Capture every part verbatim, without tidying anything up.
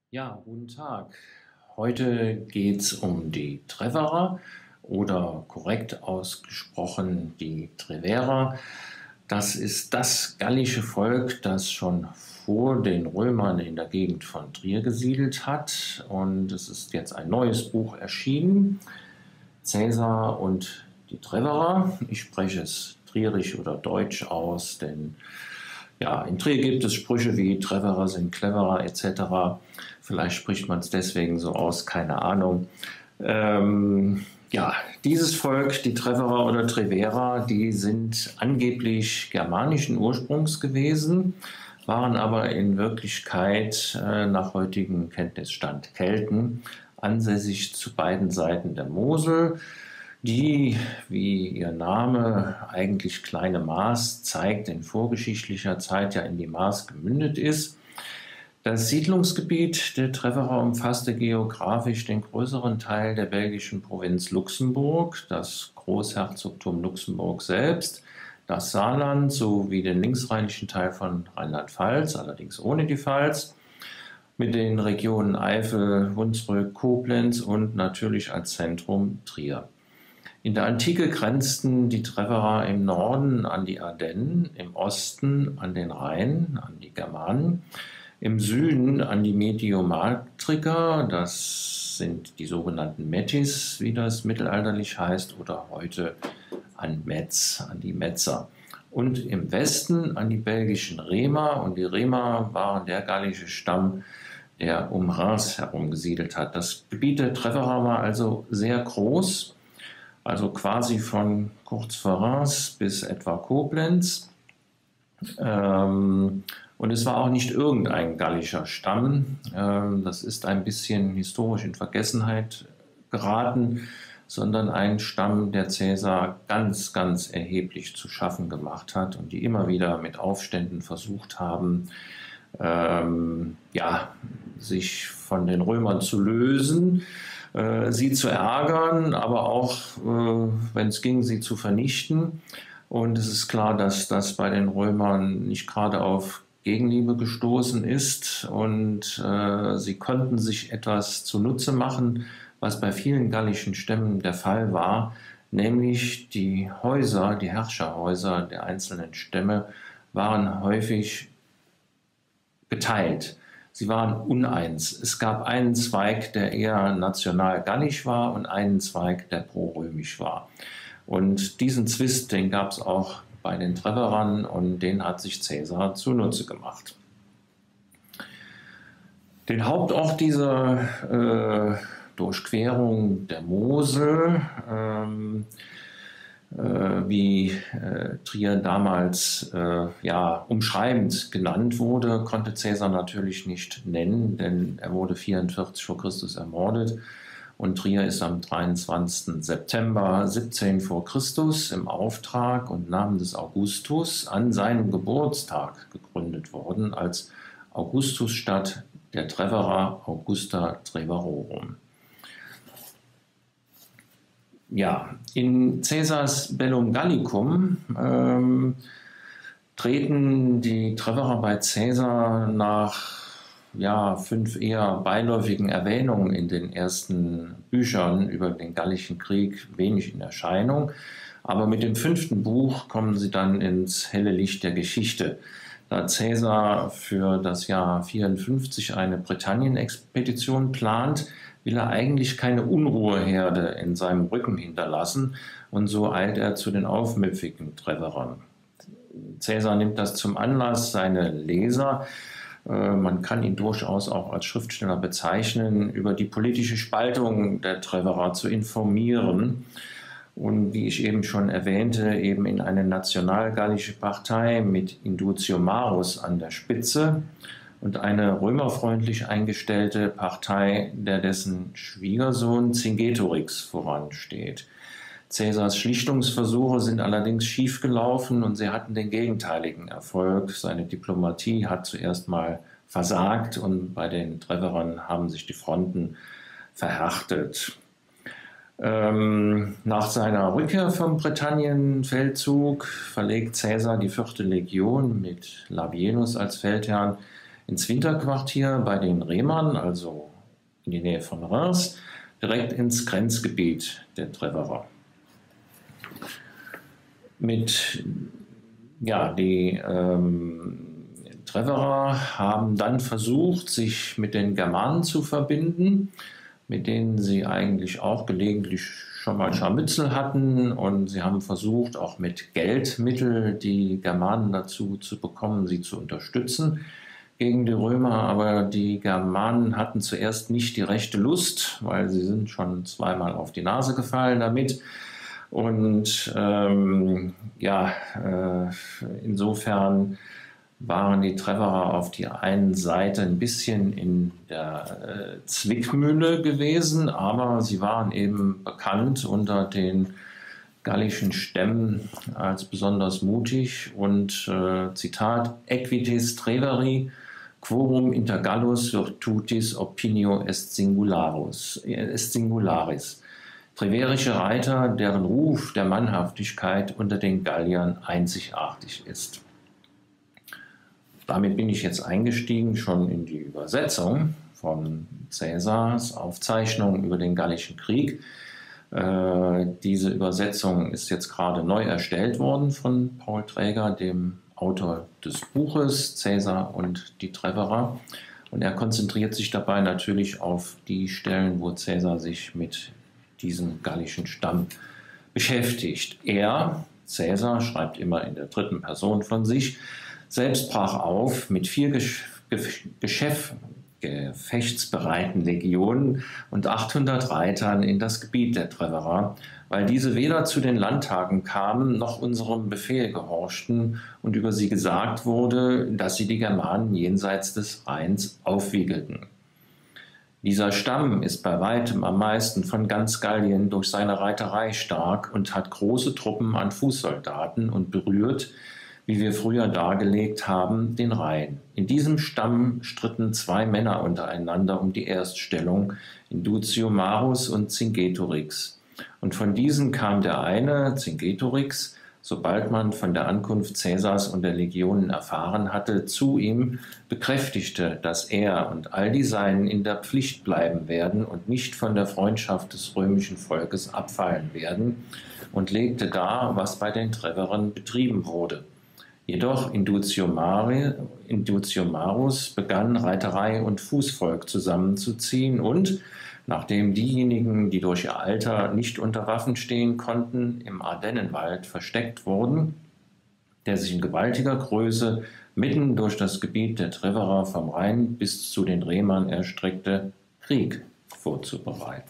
Ja, guten Tag. Heute geht es um die Treverer oder korrekt ausgesprochen die Treverer. Das ist das gallische Volk, das schon vor den Römern in der Gegend von Trier gesiedelt hat. Und es ist jetzt ein neues Buch erschienen, Caesar und die Treverer. Ich spreche es trierisch oder deutsch aus, denn ja, in Trier gibt es Sprüche wie Treverer sind cleverer et cetera. Vielleicht spricht man es deswegen so aus, keine Ahnung. Ähm, ja, dieses Volk, die Treverer oder Treverer, die sind angeblich germanischen Ursprungs gewesen, waren aber in Wirklichkeit äh, nach heutigem Kenntnisstand Kelten, ansässig zu beiden Seiten der Mosel, die, wie ihr Name eigentlich kleine Maas zeigt, in vorgeschichtlicher Zeit ja in die Maas gemündet ist. Das Siedlungsgebiet der Treverer umfasste geografisch den größeren Teil der belgischen Provinz Luxemburg, das Großherzogtum Luxemburg selbst, das Saarland sowie den linksrheinischen Teil von Rheinland-Pfalz, allerdings ohne die Pfalz, mit den Regionen Eifel, Hunsrück, Koblenz und natürlich als Zentrum Trier. In der Antike grenzten die Treverer im Norden an die Ardennen, im Osten an den Rhein, an die Germanen, im Süden an die Mediomatriker, das sind die sogenannten Metis, wie das mittelalterlich heißt, oder heute an Metz, an die Metzer. Und im Westen an die belgischen Remer, und die Remer waren der gallische Stamm, der um Reims herum gesiedelt hat. Das Gebiet der Treverer war also sehr groß, also quasi von kurz vor Reims bis etwa Koblenz. Ähm, und es war auch nicht irgendein gallischer Stamm. Ähm, das ist ein bisschen historisch in Vergessenheit geraten, sondern ein Stamm, der Caesar ganz, ganz erheblich zu schaffen gemacht hat und die immer wieder mit Aufständen versucht haben, ähm, ja, sich von den Römern zu lösen, sie zu ärgern, aber auch, äh, wenn es ging, sie zu vernichten. Und es ist klar, dass das bei den Römern nicht gerade auf Gegenliebe gestoßen ist. Und äh, sie konnten sich etwas zunutze machen, was bei vielen gallischen Stämmen der Fall war, nämlich die Häuser, die Herrscherhäuser der einzelnen Stämme waren häufig geteilt. Sie waren uneins. Es gab einen Zweig, der eher national-gallisch war und einen Zweig, der pro-römisch war. Und diesen Zwist, den gab es auch bei den Treverern und den hat sich Caesar zunutze gemacht. Den Hauptort dieser äh, Durchquerung der Mosel, ähm, wie äh, Trier damals äh, ja, umschreibend genannt wurde, konnte Caesar natürlich nicht nennen, denn er wurde vierundvierzig vor Christus ermordet und Trier ist am dreiundzwanzigsten September siebzehn vor Christus im Auftrag und Namen des Augustus an seinem Geburtstag gegründet worden als Augustusstadt der Treverer Augusta Treverorum. Ja, in Caesars Bellum Gallicum ähm, treten die Treverer bei Caesar nach ja, fünf eher beiläufigen Erwähnungen in den ersten Büchern über den Gallischen Krieg wenig in Erscheinung. Aber mit dem fünften Buch kommen sie dann ins helle Licht der Geschichte. Da Caesar für das Jahr vierundfünfzig eine Britannien-Expedition plant, will er eigentlich keine Unruheherde in seinem Rücken hinterlassen und so eilt er zu den aufmüpfigen Treverern. Caesar nimmt das zum Anlass, seine Leser, äh, man kann ihn durchaus auch als Schriftsteller bezeichnen, über die politische Spaltung der Treverer zu informieren und wie ich eben schon erwähnte, eben in eine nationalgallische Partei mit Indutio Marus an der Spitze und eine römerfreundlich eingestellte Partei, der dessen Schwiegersohn Cingetorix voransteht. Caesars Schlichtungsversuche sind allerdings schiefgelaufen und sie hatten den gegenteiligen Erfolg. Seine Diplomatie hat zuerst mal versagt und bei den Treverern haben sich die Fronten verhärtet. Ähm, nach seiner Rückkehr vom Britannien-Feldzug verlegt Caesar die vierte Legion mit Labienus als Feldherrn ins Winterquartier bei den Remern, also in die Nähe von Reims, direkt ins Grenzgebiet der Treverer. Mit, ja, die ähm, Treverer haben dann versucht, sich mit den Germanen zu verbinden, mit denen sie eigentlich auch gelegentlich schon mal Scharmützel hatten, und sie haben versucht, auch mit Geldmittel die Germanen dazu zu bekommen, sie zu unterstützen gegen die Römer. Aber die Germanen hatten zuerst nicht die rechte Lust, weil sie sind schon zweimal auf die Nase gefallen damit. Und ähm, ja, äh, insofern waren die Treverer auf die einen Seite ein bisschen in der äh, Zwickmühle gewesen, aber sie waren eben bekannt unter den gallischen Stämmen als besonders mutig. Und äh, Zitat: Equites Treveri, quorum inter Gallus virtutis opinio est singularis. Est singularis. Treverische Reiter, deren Ruf der Mannhaftigkeit unter den Galliern einzigartig ist. Damit bin ich jetzt eingestiegen schon in die Übersetzung von Caesars Aufzeichnung über den Gallischen Krieg. Äh, diese Übersetzung ist jetzt gerade neu erstellt worden von Paul Träger, dem Autor des Buches Caesar und die Treverer. Und er konzentriert sich dabei natürlich auf die Stellen, wo Caesar sich mit diesem gallischen Stamm beschäftigt. Er, Caesar, schreibt immer in der dritten Person von sich, selbst brach auf mit vier Geschäft, gefechtsbereiten Legionen und achthundert Reitern in das Gebiet der Treverer, weil diese weder zu den Landtagen kamen, noch unserem Befehl gehorchten und über sie gesagt wurde, dass sie die Germanen jenseits des Rheins aufwiegelten. Dieser Stamm ist bei weitem am meisten von ganz Gallien durch seine Reiterei stark und hat große Truppen an Fußsoldaten und berührt, wie wir früher dargelegt haben, den Rhein. In diesem Stamm stritten zwei Männer untereinander um die Erststellung, Inducio Marus und Cingetorix. Und von diesen kam der eine, Cingetorix, sobald man von der Ankunft Caesars und der Legionen erfahren hatte, zu ihm, bekräftigte, dass er und all die Seinen in der Pflicht bleiben werden und nicht von der Freundschaft des römischen Volkes abfallen werden, und legte dar, was bei den Treverern betrieben wurde. Jedoch Inducio, Mari, Inducio Marus begann, Reiterei und Fußvolk zusammenzuziehen und, nachdem diejenigen, die durch ihr Alter nicht unter Waffen stehen konnten, im Ardennenwald versteckt wurden, der sich in gewaltiger Größe mitten durch das Gebiet der Treverer vom Rhein bis zu den Remern erstreckte, Krieg vorzubereiten.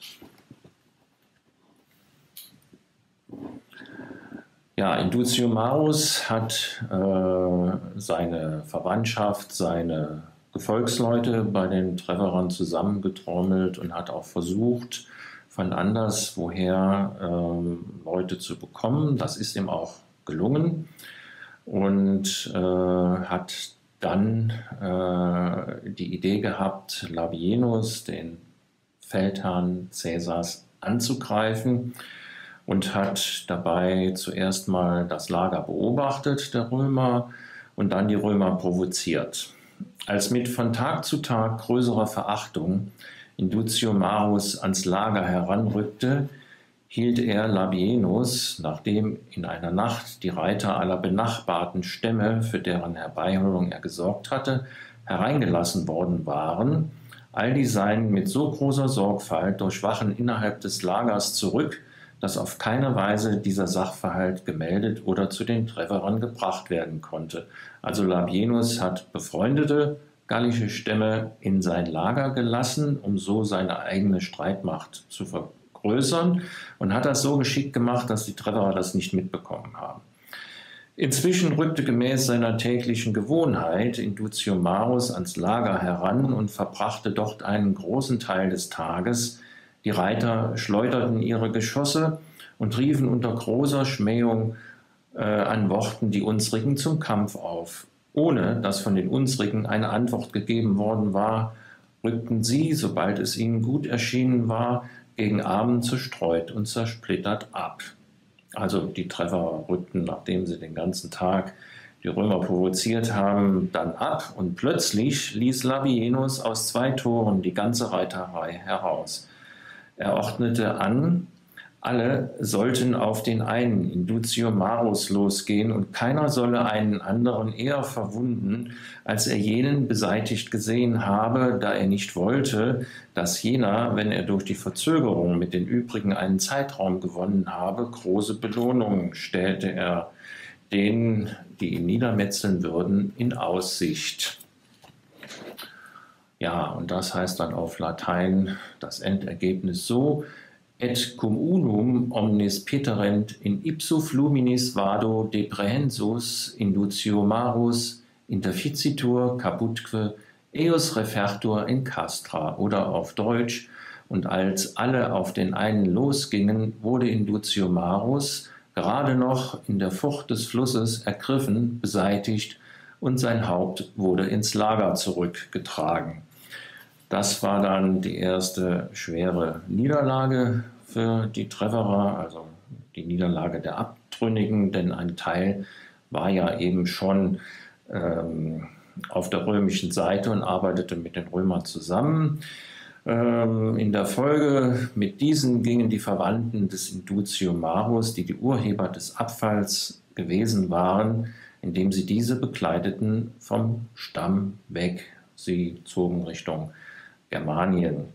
Ja, Inducio Marus hat äh, seine Verwandtschaft, seine Gefolgsleute bei den Treverern zusammengetrommelt und hat auch versucht, von anderswoher äh, Leute zu bekommen. Das ist ihm auch gelungen, und äh, hat dann äh, die Idee gehabt, Labienus, den Feldherrn Caesars, anzugreifen, und hat dabei zuerst mal das Lager beobachtet der Römer und dann die Römer provoziert. Als mit von Tag zu Tag größerer Verachtung Inducio Marus ans Lager heranrückte, hielt er Labienus, nachdem in einer Nacht die Reiter aller benachbarten Stämme, für deren Herbeiholung er gesorgt hatte, hereingelassen worden waren, all die Seinen mit so großer Sorgfalt durch Wachen innerhalb des Lagers zurück, dass auf keine Weise dieser Sachverhalt gemeldet oder zu den Treverern gebracht werden konnte. Also Labienus hat befreundete gallische Stämme in sein Lager gelassen, um so seine eigene Streitmacht zu vergrößern, und hat das so geschickt gemacht, dass die Treverer das nicht mitbekommen haben. Inzwischen rückte gemäß seiner täglichen Gewohnheit Inducio Marus ans Lager heran und verbrachte dort einen großen Teil des Tages. Die Reiter schleuderten ihre Geschosse und riefen unter großer Schmähung äh, an Worten die Unsrigen zum Kampf auf. Ohne dass von den Unsrigen eine Antwort gegeben worden war, rückten sie, sobald es ihnen gut erschienen war, gegen Abend zerstreut und zersplittert ab. Also die Treverer rückten, nachdem sie den ganzen Tag die Römer provoziert haben, dann ab und plötzlich ließ Labienus aus zwei Toren die ganze Reiterei heraus. Er ordnete an, alle sollten auf den einen Indutio Marus losgehen und keiner solle einen anderen eher verwunden, als er jenen beseitigt gesehen habe, da er nicht wollte, dass jener, wenn er durch die Verzögerung mit den übrigen einen Zeitraum gewonnen habe, große Belohnungen stellte er denen, die ihn niedermetzeln würden, in Aussicht. Ja, und das heißt dann auf Latein das Endergebnis so: Et cum unum omnis peterent in ipso fluminis vado deprehensus indutio marus interficitur caputque eius refertur in castra. Oder auf Deutsch: Und als alle auf den einen losgingen, wurde indutio marus gerade noch in der Furcht des Flusses ergriffen, beseitigt und sein Haupt wurde ins Lager zurückgetragen. Das war dann die erste schwere Niederlage für die Treverer, also die Niederlage der Abtrünnigen, denn ein Teil war ja eben schon ähm, auf der römischen Seite und arbeitete mit den Römern zusammen. Ähm, in der Folge mit diesen gingen die Verwandten des Indutio Marus, die die Urheber des Abfalls gewesen waren, indem sie diese bekleideten, vom Stamm weg. Sie zogen Richtung Germanien.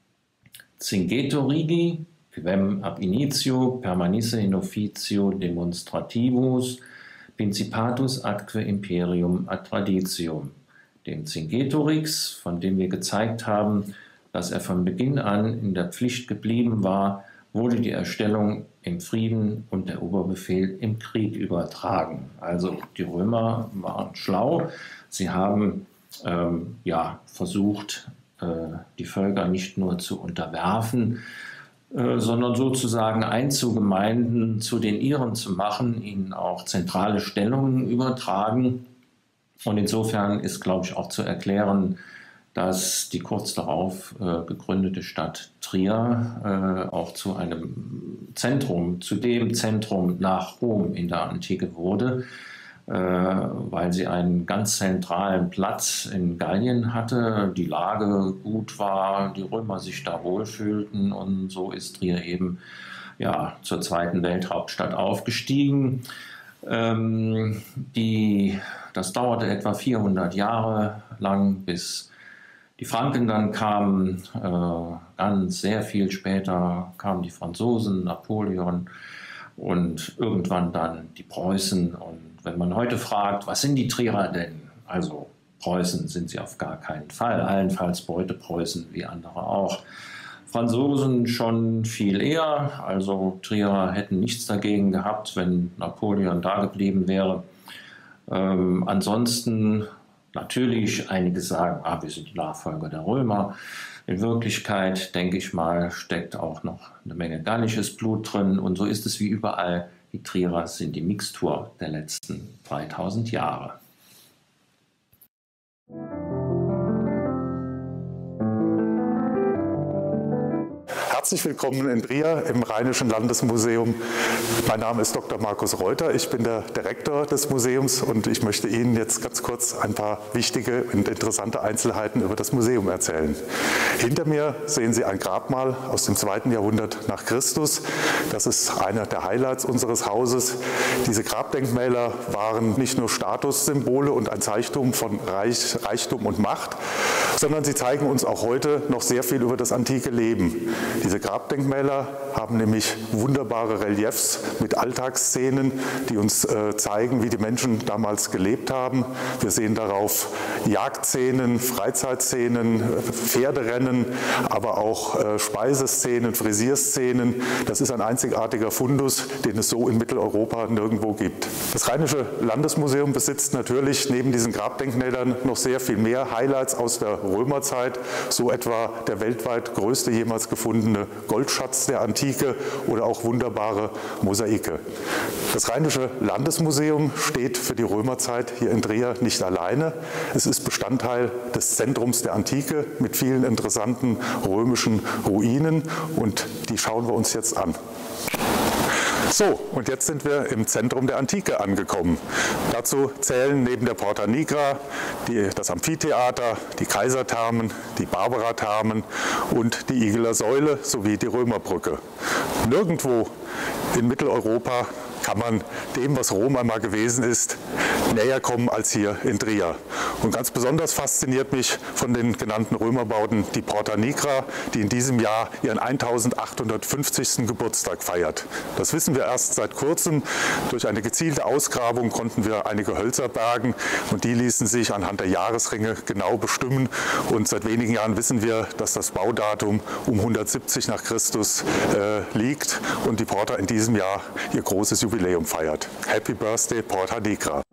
Cingeto rigi, quem ab initio permanisse in officio demonstrativus, principatus atque imperium ad traditium. Dem Cingetorix, von dem wir gezeigt haben, dass er von Beginn an in der Pflicht geblieben war, wurde die Erstellung im Frieden und der Oberbefehl im Krieg übertragen. Also die Römer waren schlau. Sie haben ähm, ja, versucht, äh, die Völker nicht nur zu unterwerfen, äh, sondern sozusagen einzugemeinden, zu den ihren zu machen, ihnen auch zentrale Stellungen übertragen. Und insofern ist, glaube ich, auch zu erklären, dass die kurz darauf äh, gegründete Stadt Trier äh, auch zu einem Zentrum, zu dem Zentrum nach Rom in der Antike wurde, äh, weil sie einen ganz zentralen Platz in Gallien hatte, die Lage gut war, die Römer sich da wohlfühlten und so ist Trier eben ja, zur zweiten Welthauptstadt aufgestiegen. Ähm, die, das dauerte etwa vierhundert Jahre lang, bis die Franken dann kamen, äh, ganz sehr viel später kamen die Franzosen, Napoleon und irgendwann dann die Preußen. Und wenn man heute fragt, was sind die Trierer denn? Also Preußen sind sie auf gar keinen Fall, allenfalls Beutepreußen wie andere auch. Franzosen schon viel eher, also Trierer hätten nichts dagegen gehabt, wenn Napoleon da geblieben wäre. Ähm, ansonsten natürlich, einige sagen, ah, wir sind die Nachfolger der Römer. In Wirklichkeit, denke ich mal, steckt auch noch eine Menge gallisches Blut drin. Und so ist es wie überall. Die Trierer sind die Mixtur der letzten dreitausend Jahre. Herzlich willkommen in Trier im Rheinischen Landesmuseum. Mein Name ist Doktor Markus Reuter, ich bin der Direktor des Museums und ich möchte Ihnen jetzt ganz kurz ein paar wichtige und interessante Einzelheiten über das Museum erzählen. Hinter mir sehen Sie ein Grabmal aus dem zweiten Jahrhundert nach Christus. Das ist einer der Highlights unseres Hauses. Diese Grabdenkmäler waren nicht nur Statussymbole und ein Zeichen von Reich, Reichtum und Macht, sondern sie zeigen uns auch heute noch sehr viel über das antike Leben. Diese Grabdenkmäler haben nämlich wunderbare Reliefs mit Alltagsszenen, die uns äh, zeigen, wie die Menschen damals gelebt haben. Wir sehen darauf Jagdszenen, Freizeitszenen, Pferderennen, aber auch äh, Speiseszenen, Frisierszenen. Das ist ein einzigartiger Fundus, den es so in Mitteleuropa nirgendwo gibt. Das Rheinische Landesmuseum besitzt natürlich neben diesen Grabdenkmälern noch sehr viel mehr Highlights aus der Römerzeit, so etwa der weltweit größte jemals gefundene Goldschatz der Antike oder auch wunderbare Mosaike. Das Rheinische Landesmuseum steht für die Römerzeit hier in Trier nicht alleine. Es ist Bestandteil des Zentrums der Antike mit vielen interessanten römischen Ruinen und die schauen wir uns jetzt an. So, und jetzt sind wir im Zentrum der Antike angekommen. Dazu zählen neben der Porta Nigra die, das Amphitheater, die Kaiserthermen, die Barbarathermen und die Igeler Säule sowie die Römerbrücke. Nirgendwo in Mitteleuropa kann man dem, was Rom einmal gewesen ist, näher kommen als hier in Trier. Und ganz besonders fasziniert mich von den genannten Römerbauten die Porta Nigra, die in diesem Jahr ihren eintausendachthundertfünfzigsten Geburtstag feiert. Das wissen wir erst seit kurzem. Durch eine gezielte Ausgrabung konnten wir einige Hölzer bergen und die ließen sich anhand der Jahresringe genau bestimmen. Und seit wenigen Jahren wissen wir, dass das Baudatum um hundertsiebzig nach Christus äh, liegt und die Porta in diesem Jahr ihr großes Jubiläum feiert. Happy Birthday, Porta Nigra!